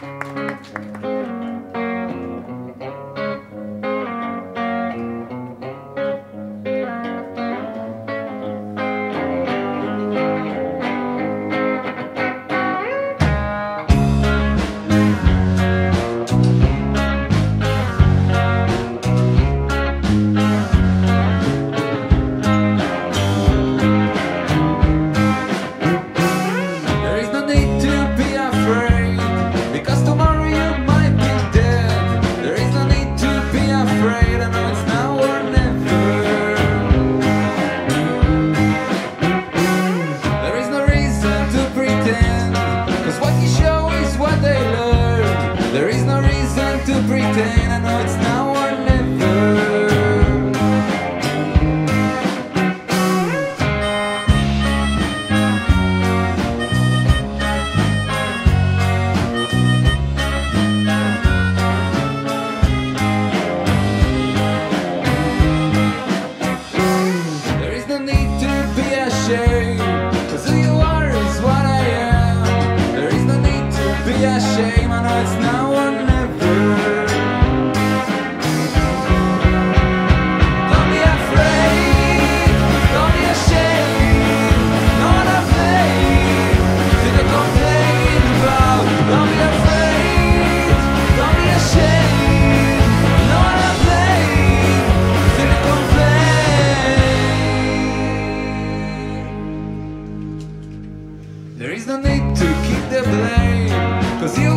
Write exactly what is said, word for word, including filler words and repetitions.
I know it's now or never. There is no need to be ashamed, 'cause who you are is what I am. There is no need to be ashamed, I know it's now or never. There is no need to keep the blame, 'cause you